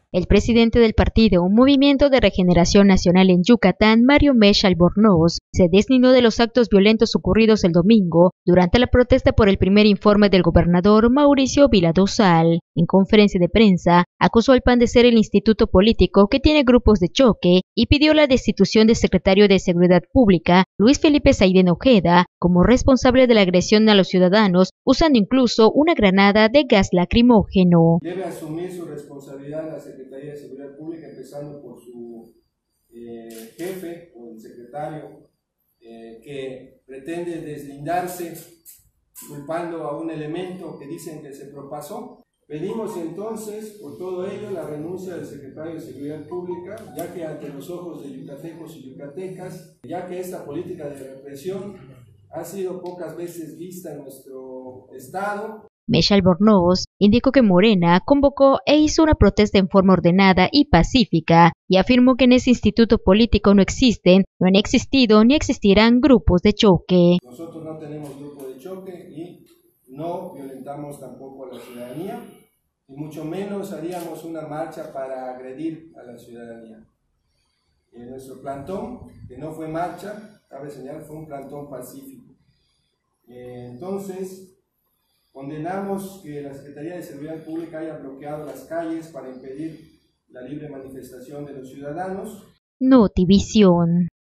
El presidente del partido Movimiento de Regeneración Nacional en Yucatán, Mario Mesh Albornoz, se deslindó de los actos violentos ocurridos el domingo durante la protesta por el primer informe del gobernador Mauricio Vila Dosal. En conferencia de prensa, acusó al PAN de ser el instituto político que tiene grupos de choque y pidió la destitución del secretario de Seguridad Pública, Luis Felipe Saiden Ojeda, como responsable de la agresión a los ciudadanos, usando incluso una granada de gas lacrimógeno. Debe asumir su responsabilidad la Secretaría de Seguridad Pública, empezando por su jefe o el secretario que pretende deslindarse culpando a un elemento que dicen que se propasó. Pedimos entonces, por todo ello, la renuncia del secretario de Seguridad Pública, ya que ante los ojos de yucatecos y yucatecas, ya que esta política de represión ha sido pocas veces vista en nuestro estado. Mesh Albornoz indicó que Morena convocó e hizo una protesta en forma ordenada y pacífica y afirmó que en ese instituto político no existen, no han existido ni existirán grupos de choque. Nosotros no tenemos grupo de choque y no violentamos tampoco a la ciudadanía y mucho menos haríamos una marcha para agredir a la ciudadanía. En nuestro plantón, que no fue marcha, cabe señalar, fue un plantón pacífico. Entonces, condenamos que la Secretaría de Seguridad Pública haya bloqueado las calles para impedir la libre manifestación de los ciudadanos. Notivisión.